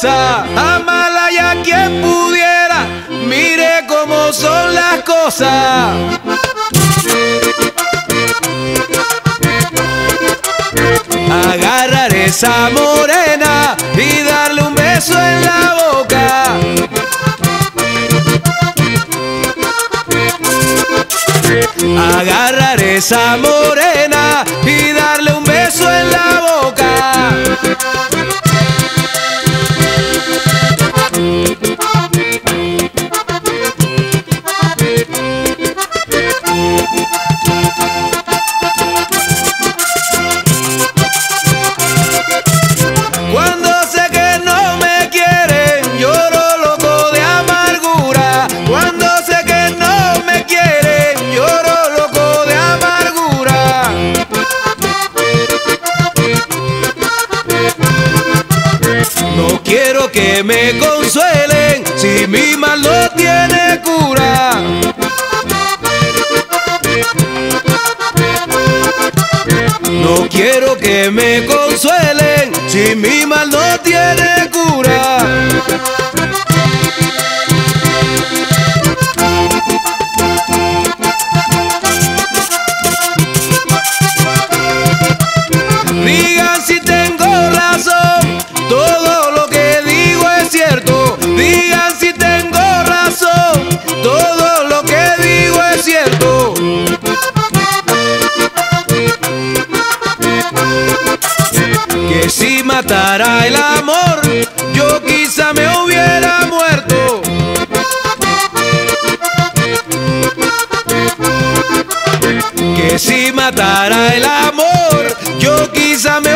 cosa, amala ya quien pudiera, mire cómo son las cosas. Agarrar esa morena y darle un beso en la boca. Agarrar esa morena y darle un beso en la boca. Cuando sé que no me quieren, lloro loco de amargura. Cuando sé que no me quieren, lloro loco de amargura. No quiero que me consuelen si mi mal no tiene cura. No quiero que me consuelen si mi mal no tiene cura. Digan si tengo razón, todo lo que digo es cierto. Digan si tengo razón, todo lo que digo es cierto. Que si matara el amor, yo quizá me hubiera muerto. Que si matara el amor, yo quizá me